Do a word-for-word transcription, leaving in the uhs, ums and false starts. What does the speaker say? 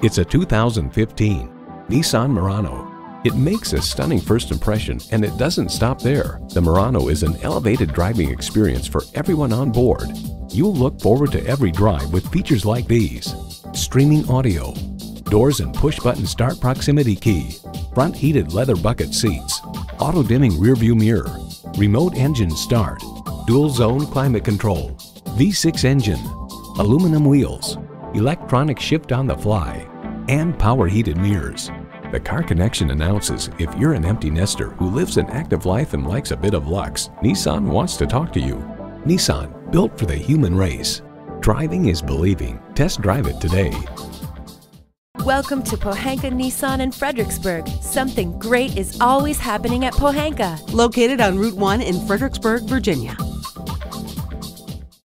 It's a two thousand fifteen Nissan Murano. It makes a stunning first impression, and it doesn't stop there. The Murano is an elevated driving experience for everyone on board. You'll look forward to every drive with features like these: streaming audio, doors and push-button start proximity key, front heated leather bucket seats, auto-dimming rear-view mirror, remote engine start, dual-zone climate control, V six engine, aluminum wheels, electronic shift on the fly, and power heated mirrors. The Car Connection announces if you're an empty nester who lives an active life and likes a bit of luxe, Nissan wants to talk to you. Nissan, built for the human race. Driving is believing. Test drive it today. Welcome to Pohanka Nissan in Fredericksburg. Something great is always happening at Pohanka. Located on Route one in Fredericksburg, Virginia.